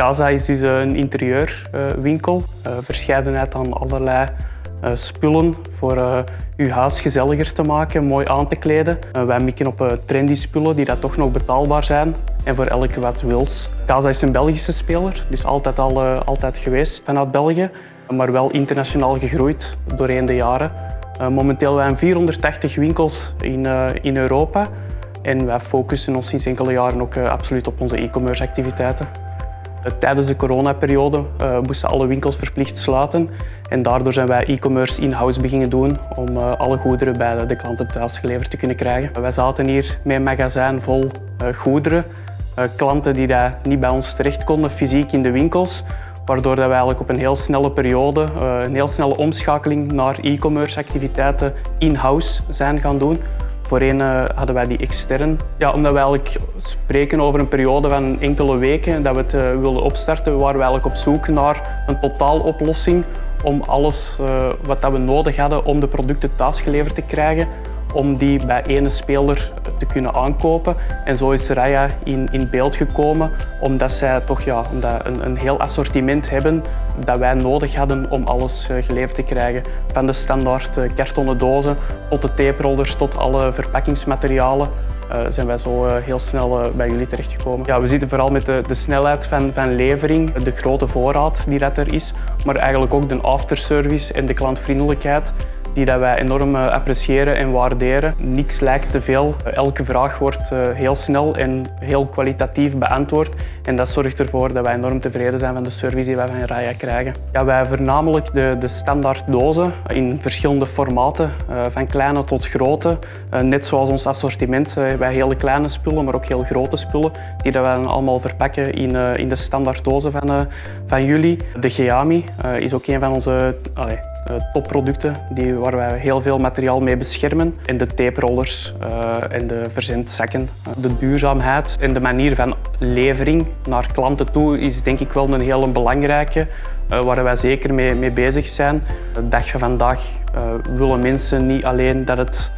Casa is dus een interieurwinkel. Verscheidenheid aan allerlei spullen voor uw huis gezelliger te maken, mooi aan te kleden. Wij mikken op trendy spullen die dat toch nog betaalbaar zijn en voor elke wat wils. Casa is een Belgische speler, dus altijd geweest vanuit België, maar wel internationaal gegroeid doorheen de jaren. Momenteel hebben we 480 winkels in Europa en wij focussen ons sinds enkele jaren ook absoluut op onze e-commerce activiteiten. Tijdens de coronaperiode moesten alle winkels verplicht sluiten en daardoor zijn wij e-commerce in-house beginnen doen om alle goederen bij de klanten thuis geleverd te kunnen krijgen. Wij zaten hier met een magazijn vol goederen, klanten die daar niet bij ons terecht konden fysiek in de winkels, waardoor wij eigenlijk op een heel snelle periode, een heel snelle omschakeling naar e-commerce activiteiten in-house zijn gaan doen. Voorheen hadden wij die extern. Ja, omdat we eigenlijk spreken over een periode van enkele weken dat we het wilden opstarten, waren we eigenlijk op zoek naar een totaaloplossing om alles wat we nodig hadden om de producten thuis geleverd te krijgen, om die bij ene speler te kunnen aankopen. En zo is Raya in beeld gekomen, omdat zij toch een heel assortiment hebben dat wij nodig hadden om alles geleverd te krijgen. Van de standaard kartonnen dozen tot de taperolders tot alle verpakkingsmaterialen. Zijn wij zo heel snel bij jullie terechtgekomen. Ja, we zitten vooral met de snelheid van levering, de grote voorraad die dat er is, maar eigenlijk ook de afterservice en de klantvriendelijkheid die dat wij enorm appreciëren en waarderen. Niks lijkt te veel. Elke vraag wordt heel snel en heel kwalitatief beantwoord. En dat zorgt ervoor dat wij enorm tevreden zijn van de service die wij van Raya krijgen. Ja, wij hebben voornamelijk de standaard dozen in verschillende formaten, van kleine tot grote. Net zoals ons assortiment, wij hele kleine spullen, maar ook heel grote spullen, die dat wij allemaal verpakken in de standaard dozen van jullie. De Geami is ook een van onze topproducten waar wij heel veel materiaal mee beschermen. En de taperollers en de verzendzakken. De duurzaamheid en de manier van levering naar klanten toe is denk ik wel een hele belangrijke, waar wij zeker mee bezig zijn. De dag van vandaag willen mensen niet alleen dat het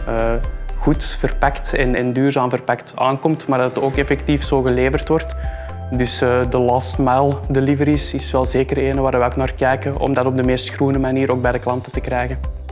goed verpakt en duurzaam verpakt aankomt, maar dat het ook effectief zo geleverd wordt. Dus de last mile deliveries is wel zeker een waar we ook naar kijken om dat op de meest groene manier ook bij de klanten te krijgen.